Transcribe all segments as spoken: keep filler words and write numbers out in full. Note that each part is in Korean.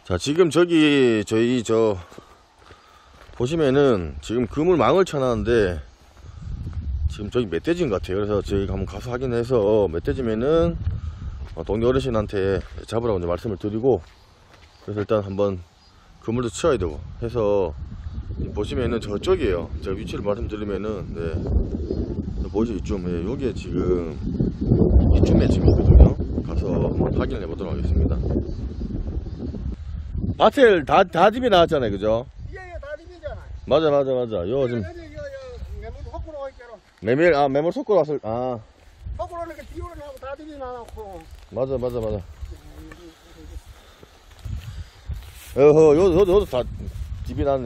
자, 지금 저기 저희 저 보시면은 지금 그물망을 쳐놨는데 지금 저기 멧돼지인 것 같아요. 그래서 저희가 한번 가서 확인해서 멧돼지면은 동네 어르신한테 잡으라고 이제 말씀을 드리고, 그래서 일단 한번 그물도 치워야 되고 해서 보시면은 저쪽이에요. 제가 위치를 말씀드리면은 네, 보이죠? 이쯤. 예, 여기에 지금 이쯤에 지금 있거든요. 가서 한번 확인을 해보도록 하겠습니다. 밭을 다, 다 집이 나왔잖아요, 그죠? 예, 예, 다 집이잖아요. 맞아, 맞아, 맞아. 요 지금 매물 속으로 있게로. 메밀, 아, 매물 속으로 왔을, 아. 속으로 이렇게 비오를 하고 다 집이 나놓고. 맞아, 맞아, 맞아. 어허, 요, 요, 요도 다 집이 났네.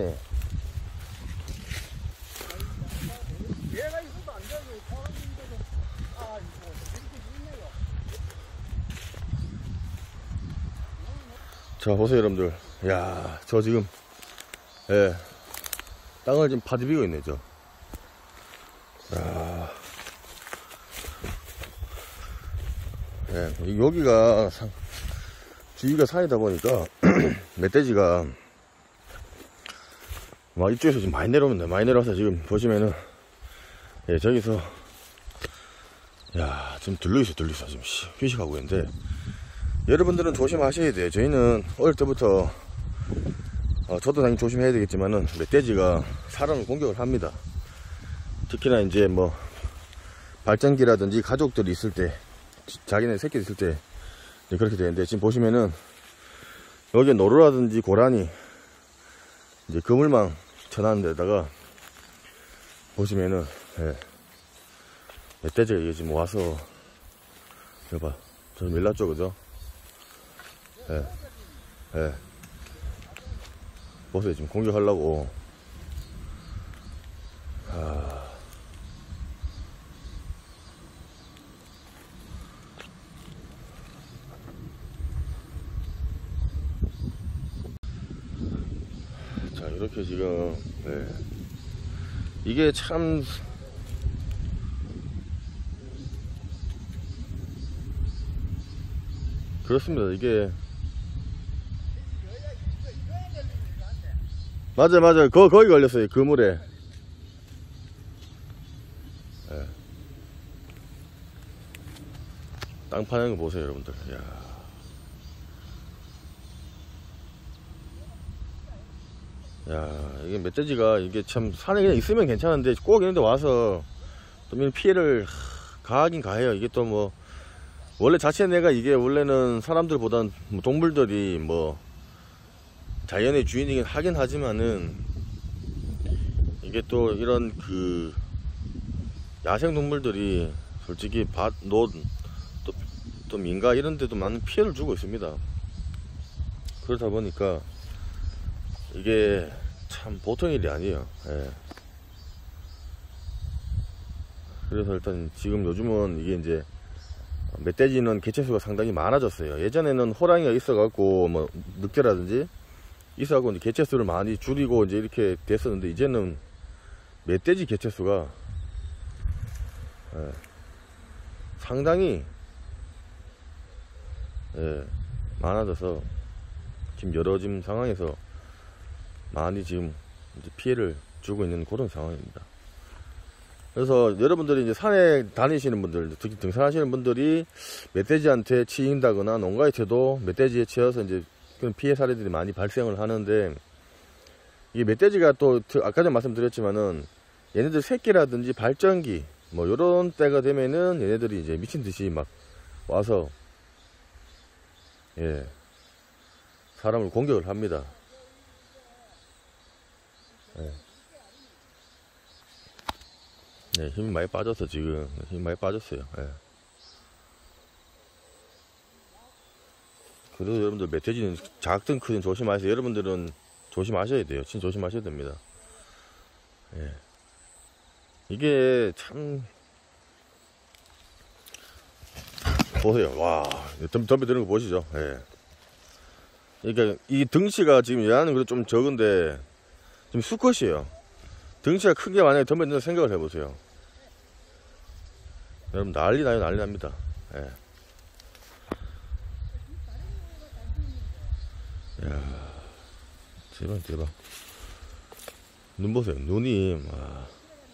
얘가 있어도 안 되고, 사람인데도. 아, 이거, 이렇게 있네요. 자, 보세요, 여러분들. 야, 저 지금, 예, 땅을 지금 파디비고 있네, 저. 야, 예, 여기가 상, 주위가 산이다 보니까, 멧돼지가, 막 이쪽에서 지금 많이 내려옵니다. 많이 내려와서 지금 보시면은, 예, 저기서, 야, 지금 들러있어, 들러있어. 지금 휴식하고 있는데, 여러분들은 조심하셔야 돼요. 저희는 어릴 때부터 어, 저도 당연히 조심해야 되겠지만은 멧돼지가 사람을 공격을 합니다. 특히나 이제 뭐 발전기라든지 가족들이 있을 때, 자기네 새끼 있을 때 그렇게 되는데, 지금 보시면은 여기에 노루라든지 고라니 이제 그물망 쳐놨는 데다가 보시면은, 예, 멧돼지가 이게 지금 와서, 여봐, 저 밀랐죠, 그죠? 예, 예. 보세요, 지금 공격하려고. 아. 자, 이렇게 지금, 예. 이게 참, 그렇습니다. 이게, 맞아, 맞아. 거, 거기 걸렸어요. 그물에. 예. 땅 파는 거 보세요, 여러분들. 이야. 야, 이게 멧돼지가, 이게 참, 산에 그냥 있으면 괜찮은데, 꼭 이런데 와서, 또 이런 피해를 가하긴 가해요. 이게 또 뭐, 원래 자체 내가 이게 원래는 사람들보단 뭐 동물들이 뭐, 자연의 주인이긴 하긴 하지만은, 이게 또 이런 그 야생 동물들이 솔직히 밭, 노, 또, 또 민가 이런 데도 많은 피해를 주고 있습니다. 그러다 보니까 이게 참 보통 일이 아니에요. 예. 그래서 일단 지금 요즘은 이게 이제 멧돼지는 개체수가 상당히 많아졌어요. 예전에는 호랑이가 있어갖고 뭐 늑대라든지 있어갖고 이제 개체수를 많이 줄이고 이제 이렇게 됐었는데, 이제는 멧돼지 개체수가 예, 상당히 예, 많아져서 지금 여러 지금 상황에서 많이 지금 이제 피해를 주고 있는 그런 상황입니다. 그래서 여러분들이 이제 산에 다니시는 분들, 특히 등산하시는 분들이 멧돼지한테 치인다거나 농가에서도 멧돼지에 치여서 이제 그런 피해 사례들이 많이 발생을 하는데, 이게 멧돼지가 또 아까 전에 말씀드렸지만은 얘네들 새끼라든지 발전기 뭐 요런 때가 되면은 얘네들이 이제 미친듯이 막 와서, 예, 사람을 공격을 합니다. 예. 네, 힘이 많이 빠져서 지금 힘이 많이 빠졌어요. 예. 그래도 여러분들 멧돼지는 작든 크든 조심하세요. 여러분들은 조심하셔야 돼요. 진짜 조심하셔야 됩니다. 예. 이게 참, 보세요. 와, 덤, 덤벼 드는 거 보시죠. 예. 그러니까 이 등치가 지금 얘는 그래도 좀 적은데 지금 수컷이에요. 등치가 크게 만약에 덤벼 든다고 생각을 해보세요. 여러분 난리 나요, 난리 납니다. 예. 야, 대박, 대박. 눈 보세요. 눈이, 와.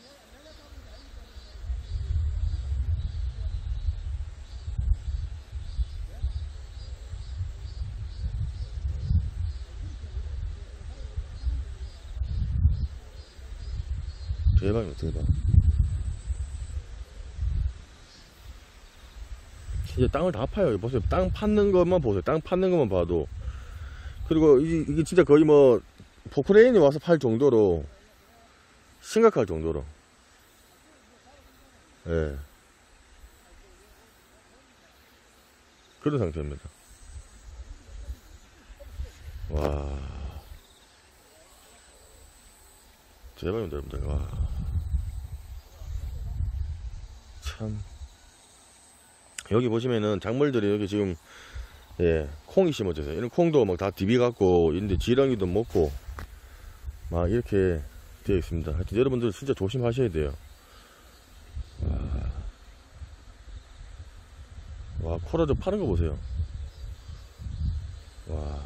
대박이다, 대박. 이제 땅을 다 파요. 보세요. 땅 파는 것만 보세요. 땅 파는 것만 봐도. 그리고 이게, 이게 진짜 거의 뭐, 포크레인이 와서 팔 정도로, 심각할 정도로. 예. 그런 상태입니다. 와. 대박입니다, 여러분들. 와. 참. 여기 보시면은 작물들이 여기 지금, 예, 콩이 심어져 있어요. 이런 콩도 막 다 디비갖고, 있는데 지렁이도 먹고, 막 이렇게 되어 있습니다. 하여튼 여러분들 진짜 조심하셔야 돼요. 와, 와 코라도 파는 거 보세요. 와.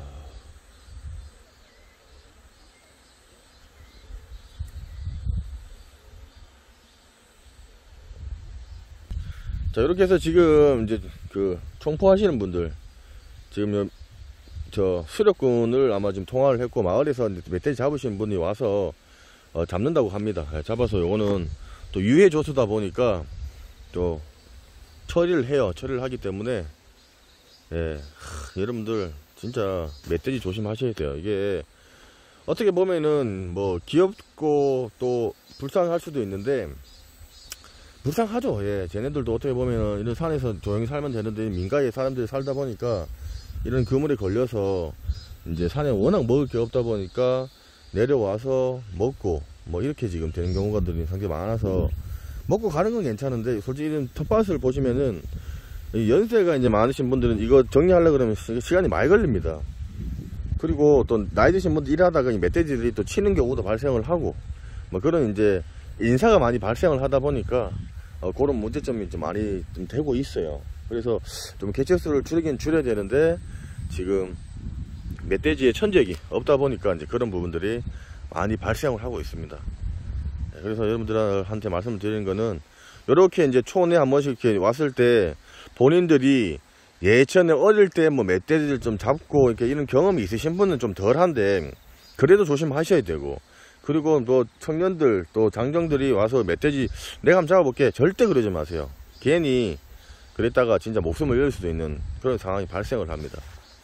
자, 이렇게 해서 지금 이제 그 총포하시는 분들 지금 요, 저 수렵꾼을 아마 지금 통화를 했고 마을에서 멧돼지 잡으시는 분이 와서 어, 잡는다고 합니다. 예, 잡아서 요거는 또 유해 조수다 보니까 또 처리를 해요. 처리를 하기 때문에 예, 하, 여러분들 진짜 멧돼지 조심하셔야 돼요. 이게 어떻게 보면은 뭐 귀엽고 또 불쌍할 수도 있는데 불쌍하죠. 예, 쟤네들도 어떻게 보면은 이런 산에서 조용히 살면 되는데 민가에 사람들이 살다 보니까 이런 그물에 걸려서 이제 산에 워낙 먹을 게 없다 보니까 내려와서 먹고 뭐 이렇게 지금 되는 경우가 상당히 많아서 먹고 가는 건 괜찮은데 솔직히 이런 텃밭을 보시면은 연세가 이제 많으신 분들은 이거 정리하려고 그러면 시간이 많이 걸립니다. 그리고 또 나이 드신 분들 일하다가 이 멧돼지들이 또 치는 경우도 발생을 하고 뭐 그런 이제 인사가 많이 발생을 하다 보니까 어, 그런 문제점이 좀 많이 좀 되고 있어요. 그래서 좀 개체수를 줄이긴 줄여야 되는데 지금 멧돼지의 천적이 없다 보니까 이제 그런 부분들이 많이 발생을 하고 있습니다. 그래서 여러분들한테 말씀드리는 거는 이렇게 이제 촌에 한 번씩 이렇게 왔을 때 본인들이 예전에 어릴 때 뭐 멧돼지를 좀 잡고 이렇게 이런 경험이 있으신 분은 좀 덜한데 그래도 조심하셔야 되고 그리고 뭐 청년들 또 장정들이 와서 멧돼지 내가 한번 잡아볼게 절대 그러지 마세요. 괜히 그랬다가 진짜 목숨을 잃을 수도 있는 그런 상황이 발생을 합니다.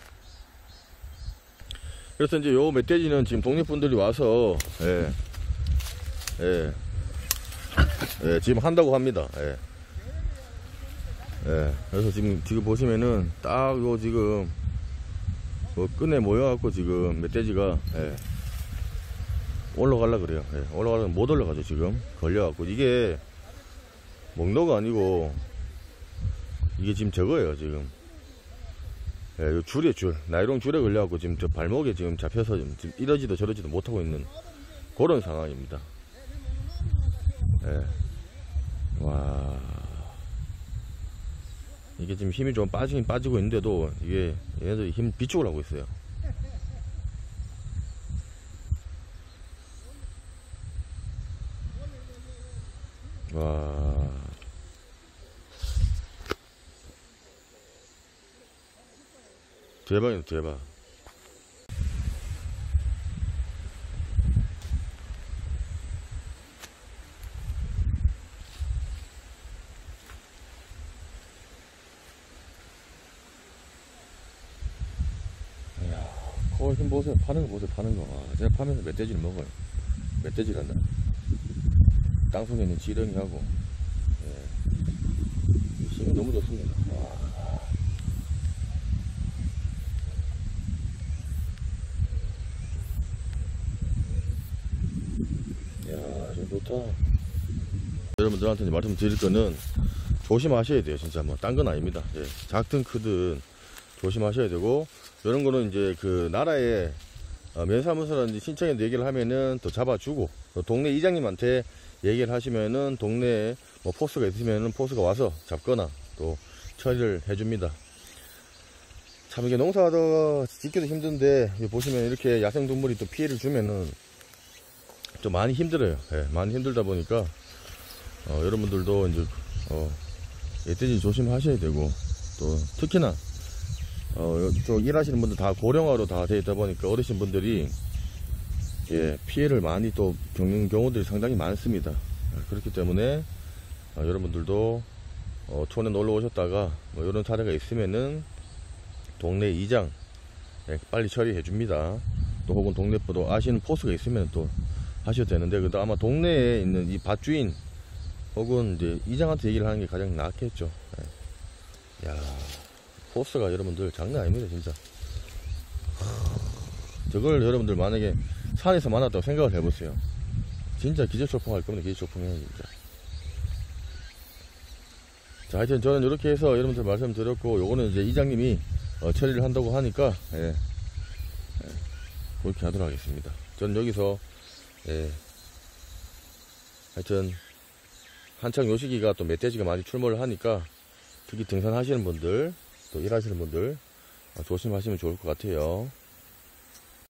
그래서 이제 요 멧돼지는 지금 독립분들이 와서 예, 예, 예, 지금 한다고 합니다. 예. 예, 그래서 지금 지금 보시면은 딱 요 지금 뭐 끈에 모여갖고 지금 멧돼지가 예, 올라가려 그래요. 예, 올라가려면 못 올라가죠. 지금 걸려갖고 이게 먹노가 아니고 이게 지금 저거예요. 지금 예, 요 줄에 줄 나이롱 줄에 걸려갖고 지금 저 발목에 지금 잡혀서 지금 이러지도 저러지도 못하고 있는 그런 상황입니다. 예. 와, 이게 지금 힘이 좀 빠지긴 빠지고 있는데도 이게 얘네들이 힘 비축을 하고 있어요. 와, 대박이다 대박. 어, 힘 보세요. 파는 거 보세요. 파는 거. 와, 제가 파면서 멧돼지를 먹어요. 멧돼지란다. 땅속에 있는 지렁이하고. 예. 힘이 너무 좋습니다. 와. 이야, 좀 좋다. 여러분들한테 말씀드릴 거는 조심하셔야 돼요. 진짜 뭐, 딴 건 아닙니다. 예. 작든 크든 조심하셔야 되고, 이런 거는 이제 그 나라에 어, 면사무소라든지 신청해서 얘기를 하면은 또 잡아주고 또 동네 이장님한테 얘기를 하시면은 동네에 뭐 포스가 있으면은 포스가 와서 잡거나 또 처리를 해줍니다. 참 이게 농사도 짓기도 힘든데 여기 보시면 이렇게 야생동물이 또 피해를 주면은 좀 많이 힘들어요. 예, 많이 힘들다 보니까 어, 여러분들도 이제 어, 멧돼지 조심하셔야 되고 또 특히나 어, 쪽 일하시는 분들 다 고령화로 다 되어 있다 보니까 어르신 분들이 예, 피해를 많이 또 겪는 경우들이 상당히 많습니다. 그렇기 때문에 어, 여러분들도 어, 촌에 놀러 오셨다가 뭐 이런 사례가 있으면은 동네 이장 예, 빨리 처리해 줍니다. 또 혹은 동네 또 아시는 포스가 있으면 또 하셔도 되는데 그래도 아마 동네에 있는 이 밭주인 혹은 이제 이장한테 얘기를 하는 게 가장 낫겠죠. 예. 야, 포스가 여러분들 장난 아닙니다, 진짜. 저걸 여러분들 만약에 산에서 만났다고 생각을 해보세요. 진짜 기절초풍 할 겁니다, 기절초풍이 진짜. 자, 하여튼 저는 이렇게 해서 여러분들 말씀드렸고, 요거는 이제 이장님이 어, 처리를 한다고 하니까, 예, 예, 그렇게 하도록 하겠습니다. 저는 여기서, 예, 하여튼, 한창 요 시기가 또 멧돼지가 많이 출몰을 하니까, 특히 등산하시는 분들, 또 일하시는 분들, 어, 조심하시면 좋을 것 같아요.